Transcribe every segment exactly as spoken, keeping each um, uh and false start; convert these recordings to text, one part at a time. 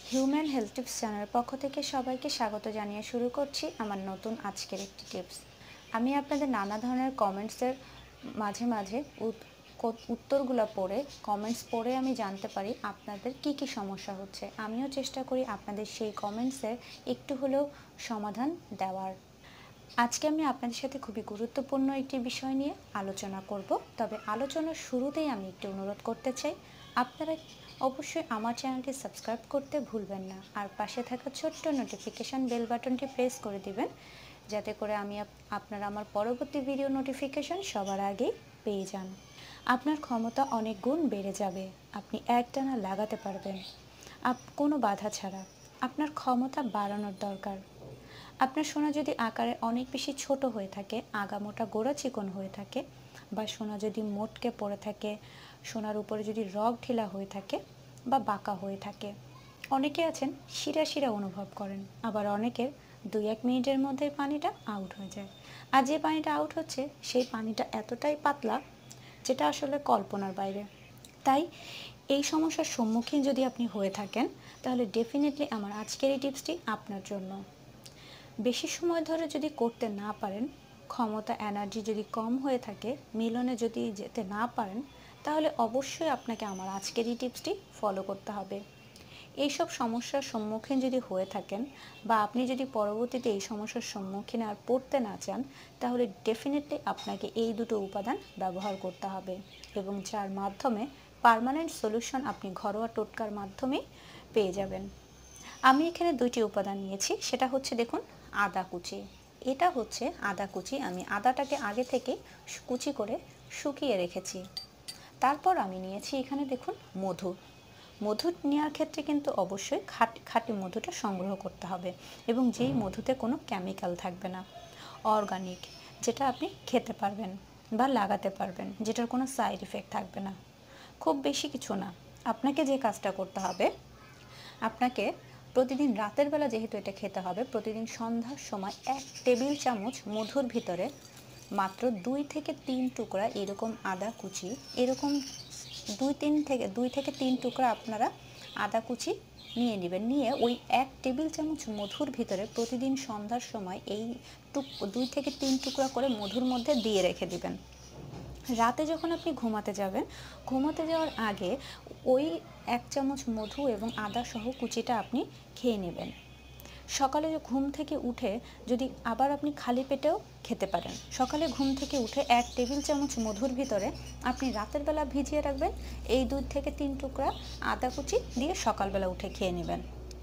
Human health tips চ্যানেলের পক্ষ থেকে সবাইকে স্বাগত জানিয়ে শুরু করছি আমার নতুন আজকের একটি টিপস। আমি আপনাদের নানা ধরনের কমেন্টসের মাঝে মাঝে উত্তরগুলো পড়ে কমেন্টস পড়ে আমি জানতে পারি আপনাদের কি কি সমস্যা হচ্ছে। আমিও চেষ্টা করি আপনাদের সেই কমেন্টসের একটু হলেও সমাধান দেওয়ার। আজকে আমি আপনাদের সাথে খুবই গুরুত্বপূর্ণ একটি বিষয় নিয়ে আলোচনা করব। তবে আলোচনার শুরুতেই আমি একটু অনুরোধ করতে চাই, আপনারা অবশ্যই আমার চ্যানেলটি সাবস্ক্রাইব করতে ভুলবেন না, আর পাশে থাকা ছোট্ট নোটিফিকেশান বেল বাটনটি প্রেস করে দিবেন, যাতে করে আমি আপনারা আমার পরবর্তী ভিডিও নোটিফিকেশান সবার আগেই পেয়ে যান। আপনার ক্ষমতা অনেক গুণ বেড়ে যাবে, আপনি একটানা লাগাতে পারবেন আপ কোনো বাধা ছাড়া। আপনার ক্ষমতা বাড়ানোর দরকার। আপনার সোনা যদি আকারে অনেক বেশি ছোট হয়ে থাকে, আগামোটা গোড়া চিকন হয়ে থাকে, বা সোনা যদি মোটকে পড়ে থাকে, সোনার উপরে যদি রগ ঢিলা হয়ে থাকে বা বাঁকা হয়ে থাকে, অনেকে আছেন শিরা শিরা অনুভব করেন, আবার অনেকের দুই এক মিনিটের মধ্যে পানিটা আউট হয়ে যায়। আর যে পানিটা আউট হচ্ছে সেই পানিটা এতটাই পাতলা যেটা আসলে কল্পনার বাইরে। তাই এই সমস্যার সম্মুখীন যদি আপনি হয়ে থাকেন, তাহলে ডেফিনেটলি আমার আজকের এই টিপসটি আপনার জন্য। বেশি সময় ধরে যদি করতে না পারেন, ক্ষমতা এনার্জি যদি কম হয়ে থাকে, মিলনে যদি যেতে না পারেন, তাহলে অবশ্যই আপনাকে আমার আজকের এই টিপসটি ফলো করতে হবে। এইসব সমস্যার সম্মুখীন যদি হয়ে থাকেন, বা আপনি যদি পরবর্তীতে এই সমস্যার সম্মুখীন আর পড়তে না চান, তাহলে ডেফিনেটলি আপনাকে এই দুটো উপাদান ব্যবহার করতে হবে, এবং যার মাধ্যমে পার্মানেন্ট সলিউশন আপনি ঘরোয়া টোটকার মাধ্যমেই পেয়ে যাবেন। আমি এখানে দুইটি উপাদান নিয়েছি, সেটা হচ্ছে দেখুন আদা কুচি। এটা হচ্ছে আদা কুচি। আমি আদাটাকে আগে থেকে কুচি করে শুকিয়ে রেখেছি। তারপর আমি নিয়েছি এখানে দেখুন মধু। মধু নেওয়ার ক্ষেত্রে কিন্তু অবশ্যই খাঁটি খাঁটি মধুটা সংগ্রহ করতে হবে, এবং যেই মধুতে কোনো কেমিক্যাল থাকবে না, অর্গানিক, যেটা আপনি খেতে পারবেন বা লাগাতে পারবেন, যেটার কোনো সাইড এফেক্ট থাকবে না। খুব বেশি কিছু না। আপনাকে যে কাজটা করতে হবে, আপনাকে প্রতিদিন রাতের বেলা যেহেতু এটা খেতে হবে, প্রতিদিন সন্ধ্যার সময় এক টেবিল চামচ মধুর ভিতরে মাত্র দুই থেকে তিন টুকরা এরকম আদা কুচি, এরকম দুই তিন থেকে দুই থেকে তিন টুকরা আপনারা আদা কুচি নিয়ে নেবেন। নিয়ে ওই এক টেবিল চামচ মধুর ভিতরে প্রতিদিন সন্ধ্যার সময় এই টুক দুই থেকে তিন টুকরা করে মধুর মধ্যে দিয়ে রেখে দিবেন। রাতে যখন আপনি ঘুমাতে যাবেন, ঘুমাতে যাওয়ার আগে ওই এক চামচ মধু এবং আদা সহ কুচিটা আপনি খেয়ে নেবেন। সকালে ঘুম থেকে উঠে যদি আবার আপনি খালি পেটেও খেতে পারেন। সকালে ঘুম থেকে উঠে এক টেবিল চামচ মধুর ভিতরে আপনি রাতের বেলা ভিজিয়ে রাখবেন এই দুই থেকে তিন টুকরা আদা কুচি দিয়ে সকালবেলা উঠে খেয়ে নেবেন,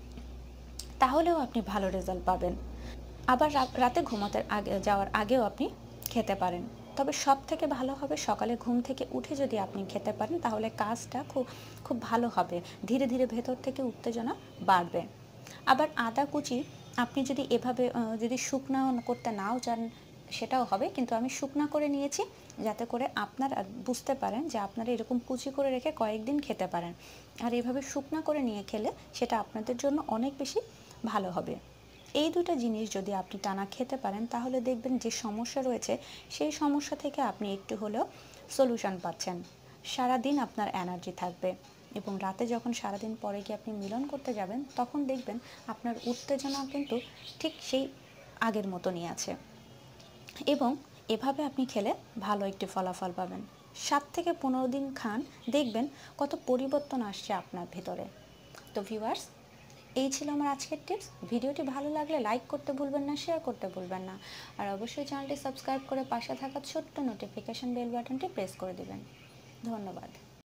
তাহলেও আপনি ভালো রেজাল্ট পাবেন। আবার রাতে ঘুমাতে আগে যাওয়ার আগেও আপনি খেতে পারেন। তবে সব থেকে ভালো হবে সকালে ঘুম থেকে উঠে যদি আপনি খেতে পারেন, তাহলে কাজটা খুব খুব ভালো হবে। ধীরে ধীরে ভেতর থেকে উত্তেজনা বাড়বে। আবার আদা কুচি আপনি যদি এভাবে যদি শুকনো করতে নাও চান, সেটাও হবে, কিন্তু আমি শুকনা করে নিয়েছি যাতে করে আপনারা বুঝতে পারেন যে আপনারা এরকম কুচি করে রেখে কয়েকদিন খেতে পারেন। আর এভাবে শুকনা করে নিয়ে খেলে সেটা আপনাদের জন্য অনেক বেশি ভালো হবে। এই দুটো জিনিস যদি আপনি টানা খেতে পারেন, তাহলে দেখবেন যে সমস্যা রয়েছে সেই সমস্যা থেকে আপনি একটু হলেও সলিউশন পাচ্ছেন। সারাদিন আপনার এনার্জি থাকবে, এবং রাতে যখন সারাদিন পরে গিয়ে আপনি মিলন করতে যাবেন, তখন দেখবেন আপনার উত্তেজনা কিন্তু ঠিক সেই আগের মতনই আছে। এবং এভাবে আপনি খেলে ভালো একটি ফলাফল পাবেন। সাত থেকে পনেরো দিন খান, দেখবেন কত পরিবর্তন আসছে আপনার ভেতরে। তো ভিউয়ার্স, এই ছিল আমার আজকের টিপস। ভিডিওটি ভালো লাগলে লাইক করতে ভুলবেন না, শেয়ার করতে ভুলবেন না, আর অবশ্যই চ্যানেলটি সাবস্ক্রাইব করে পাশে থাকা ছোট্ট নোটিফিকেশন বেল বাটনটি প্রেস করে দেবেন। ধন্যবাদ।